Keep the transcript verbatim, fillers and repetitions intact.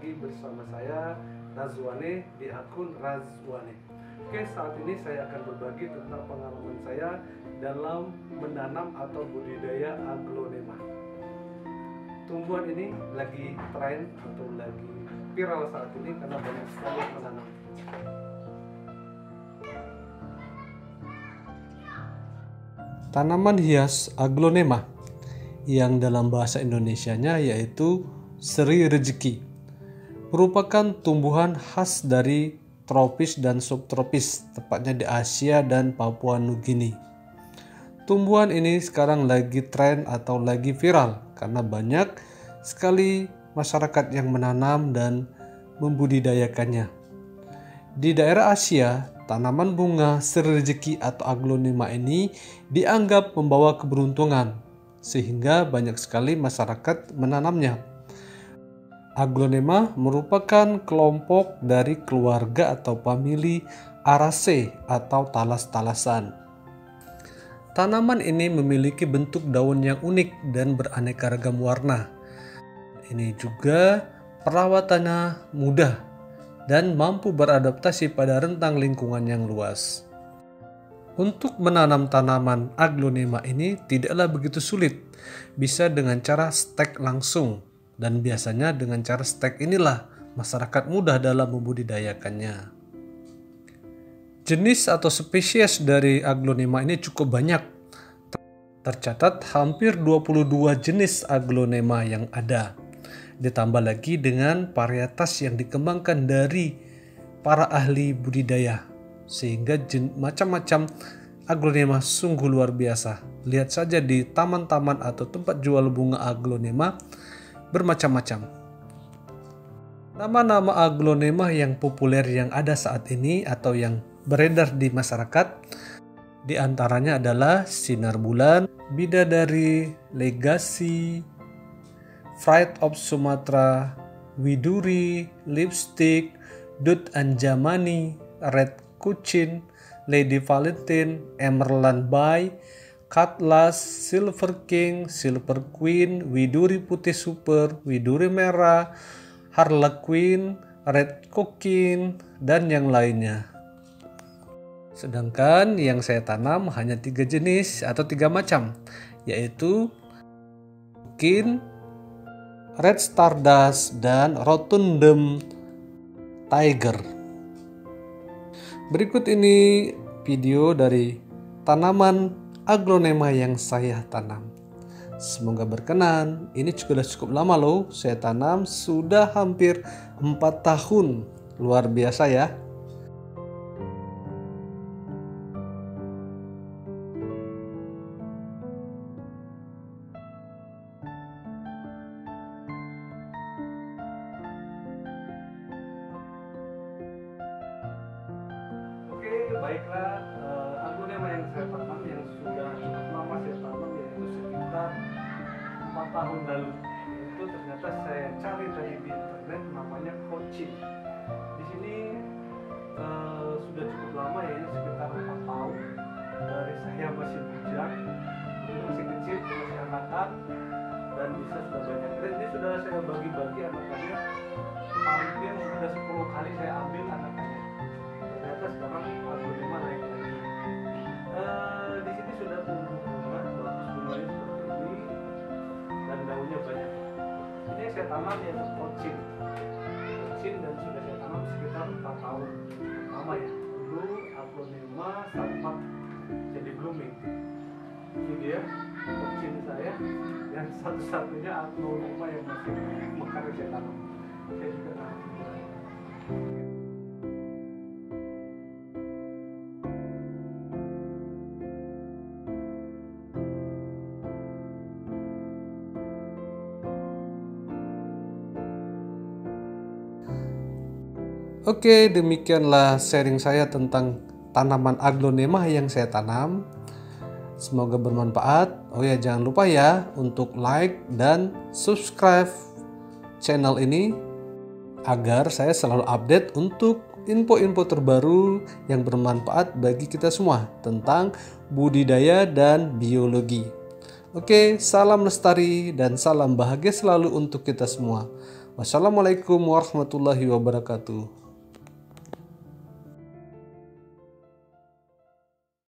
lagi bersama saya Razwane di akun Razwane. Oke, saat ini saya akan berbagi tentang pengalaman saya dalam menanam atau budidaya aglonema. Tumbuhan ini lagi tren atau lagi viral saat ini karena banyak sekali yang menanam. Tanaman hias aglonema yang dalam bahasa Indonesianya yaitu seri rezeki merupakan tumbuhan khas dari tropis dan subtropis, tepatnya di Asia dan Papua Nugini. Tumbuhan ini sekarang lagi tren atau lagi viral karena banyak sekali masyarakat yang menanam dan membudidayakannya. Di daerah Asia, tanaman bunga seri rezeki atau aglonema ini dianggap membawa keberuntungan, sehingga banyak sekali masyarakat menanamnya. Aglonema merupakan kelompok dari keluarga atau famili Araceae atau talas-talasan. Tanaman ini memiliki bentuk daun yang unik dan beraneka ragam warna. Ini juga perawatannya mudah dan mampu beradaptasi pada rentang lingkungan yang luas. Untuk menanam tanaman aglonema ini tidaklah begitu sulit, bisa dengan cara stek langsung. Dan biasanya dengan cara stek inilah masyarakat mudah dalam membudidayakannya. Jenis atau spesies dari aglonema ini cukup banyak. Tercatat hampir dua puluh dua jenis aglonema yang ada. Ditambah lagi dengan varietas yang dikembangkan dari para ahli budidaya. Sehingga macam-macam aglonema sungguh luar biasa. Lihat saja di taman-taman atau tempat jual bunga aglonema bermacam-macam. Nama-nama aglonema yang populer yang ada saat ini atau yang beredar di masyarakat di antaranya adalah Sinar Bulan, Bidadari, Legacy, Fright of Sumatra, Widuri, Lipstick, Dut Anjamani, Red Kucing, Lady Valentine, Emerald Bay, Cutlass, Silver King, Silver Queen, Widuri Putih Super, Widuri Merah, Harlequin, Red Cooking, dan yang lainnya. Sedangkan yang saya tanam hanya tiga jenis atau tiga macam, yaitu King, Red Stardust, dan Rotundum Tiger. Berikut ini video dari tanaman aglonema yang saya tanam. Semoga berkenan. Ini sudah cukup lama loh saya tanam, sudah hampir empat tahun. Luar biasa ya. Oke, baiklah. Aglonema yang saya tanam yang sudah cukup lama saya tanam yaitu sekitar empat tahun lalu. Itu ternyata saya cari dari di internet, namanya Kucing. Di sini uh, sudah cukup lama ya, ini sekitar empat tahun dari saya masih bujang, masih kecil, masih anakan dan bisa sudah banyak. Dan ini sudah saya bagi-bagi anakannya, hampir sudah sepuluh kali saya ambil anakannya. Ternyata sekarang aglonema naik lagi. Uh, di sini sudah tumbuh bunga, bagus bunganya seperti ini dan daunnya banyak. Ini yang saya tanam yaitu Kucing, Kucing dan sudah saya tanam sekitar empat tahun. Lama ya. Dulu aglonema sempat jadi blooming. Ini dia Kucing saya yang satu-satunya aglonema yang masih mekar saya tanam. Saya juga tanam. Oke, demikianlah sharing saya tentang tanaman aglonema yang saya tanam. Semoga bermanfaat. Oh ya, jangan lupa ya untuk like dan subscribe channel ini agar saya selalu update untuk info-info terbaru yang bermanfaat bagi kita semua tentang budidaya dan biologi. Oke, salam lestari dan salam bahagia selalu untuk kita semua. Wassalamualaikum warahmatullahi wabarakatuh.